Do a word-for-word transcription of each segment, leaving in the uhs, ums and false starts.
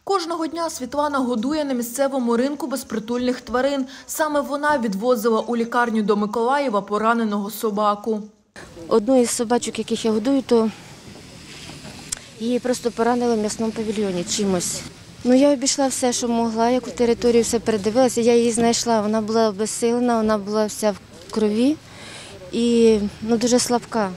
Кожного дня Світлана годує на місцевому ринку безпритульних тварин. Саме вона відвозила у лікарню до Миколаєва пораненого собаку. Одну із собачок, яких я годую, то її просто поранили в м'ясному павільйоні чимось. Ну, я обійшла все, що могла, яку територію, все передивилася. Я її знайшла, вона була безсилена, вона була вся в крові і ну, дуже слабка.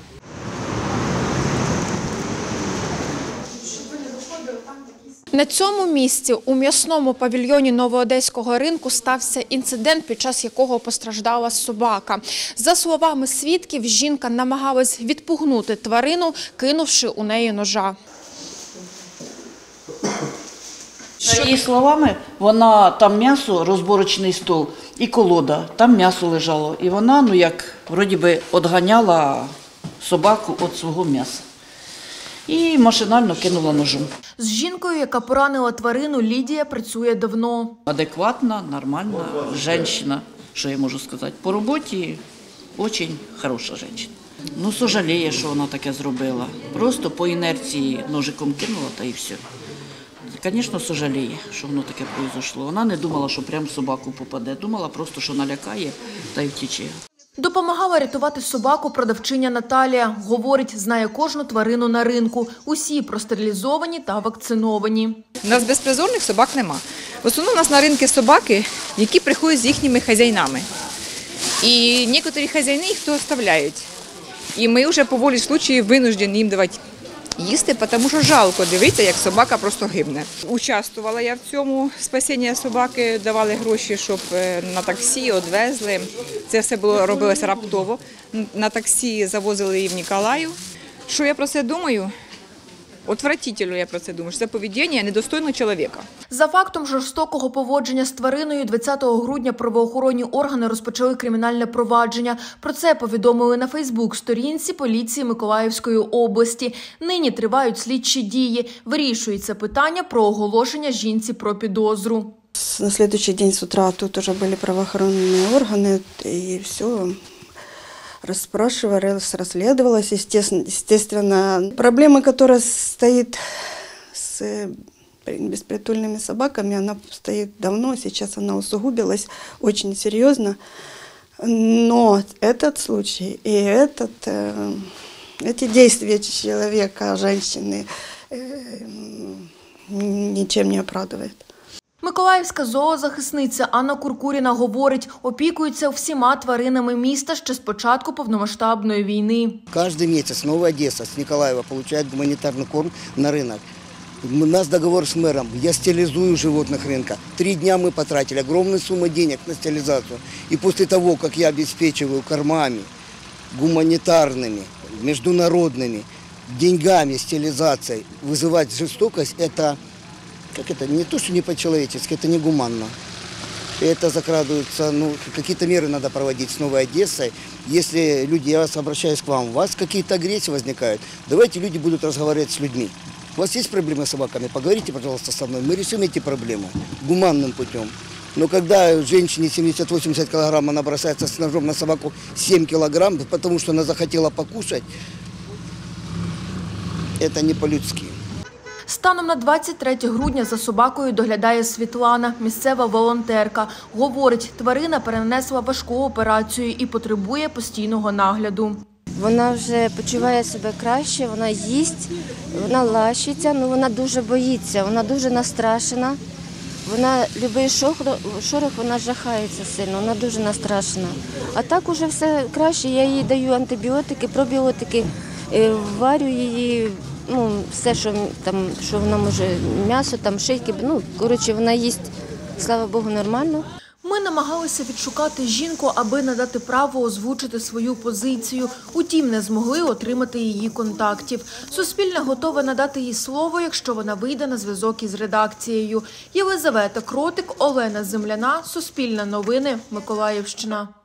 На цьому місці у м'ясному павільйоні Новоодеського ринку стався інцидент, під час якого постраждала собака. За словами свідків, жінка намагалась відпугнути тварину, кинувши у неї ножа. За її словами, вона, там м'ясо, розборочний стол і колода, там м'ясо лежало. І вона, ну як, вроді би, відганяла собаку від свого м'яса. І машинально кинула ножом. З жінкою, яка поранила тварину, Лідія працює давно. Адекватна, нормальна жінка, що я можу сказати. По роботі дуже хороша жінка. Ну, сожаліє, що вона таке зробила. Просто по інерції ножиком кинула, та і все. Звісно, сожаліє, що воно таке пройшло. Вона не думала, що прямо в собаку попаде. Думала просто, що налякає та й втіче. Допомагала рятувати собаку продавчиня Наталія. Говорить, знає кожну тварину на ринку. Усі простерилізовані та вакциновані. У нас безпризорних собак нема. В основному у нас на ринку собаки, які приходять з їхніми хазяїнами. І деякі хазяїни їх то оставляють. І ми вже по волі случаю винуждені їм давати їсти, тому що жалко дивитися, як собака просто гибне. Участвувала я в цьому спасінні собаки, давали гроші, щоб на таксі відвезли. Це все було робилося раптово. На таксі завозили її в Ніколаїв. Що я про це думаю? Отвратительно я про це думаю, що це поведіння недостойного чоловіка. За фактом жорстокого поводження з твариною двадцятого грудня правоохоронні органи розпочали кримінальне провадження. Про це повідомили на Фейсбук-сторінці поліції Миколаївської області. Нині тривають слідчі дії. Вирішується питання про оголошення жінці про підозру. На следующий день с утра тут уже были правоохранные органы, и все расспрашивалось, расследовалось, естественно, естественно. Проблема, которая стоит с беспритульными собаками, она стоит давно, сейчас она усугубилась очень серьезно. Но этот случай и этот, эти действия человека, женщины, ничем не оправдывает. Миколаївська зоозахисниця Анна Куркуріна говорить, опікується всіма тваринами міста ще з початку повномасштабної війни. Каждый месяц Новая Одесса с Николаева получает гуманитарный корм на рынок. У нас договор с мэром, я стерилизую животных рынка. Три дня мы потратили огромную сумму денег на стерилизацию. И после того, как я обеспечиваю кормами гуманитарными, международными, деньгами, стерилизацией, вызывать жестокость – это... Как это, не то, что не по-человечески, это негуманно. И это закрадываются, ну, какие-то меры надо проводить с Новой Одессой. Если люди, я вас обращаюсь к вам, у вас какие-то агрессии возникают, давайте люди будут разговаривать с людьми. У вас есть проблемы с собаками, поговорите, пожалуйста, со мной, мы решим эти проблемы гуманным путем. Но когда женщине семьдесят-восемьдесят килограмм, она бросается с ножом на собаку семь килограмм, потому что она захотела покушать, это не по-людски. Станом на двадцять третє грудня за собакою доглядає Світлана, місцева волонтерка. Говорить, тварина перенесла важку операцію і потребує постійного нагляду. Вона вже почуває себе краще, вона їсть, вона лащиться, але вона дуже боїться, вона дуже настрашена. Вона любий шорох, вона жахається сильно, вона дуже настрашена. А так уже все краще, я їй даю антибіотики, пробіотики, варю її. Ну, все, що, там, що вона може, м'ясо, там, шийки, ну, коротше, вона їсть, слава Богу, нормально. Ми намагалися відшукати жінку, аби надати право озвучити свою позицію. Утім, не змогли отримати її контактів. Суспільне готове надати їй слово, якщо вона вийде на зв'язок із редакцією. Єлизавета Кротик, Олена Земляна, Суспільне новини, Миколаївщина.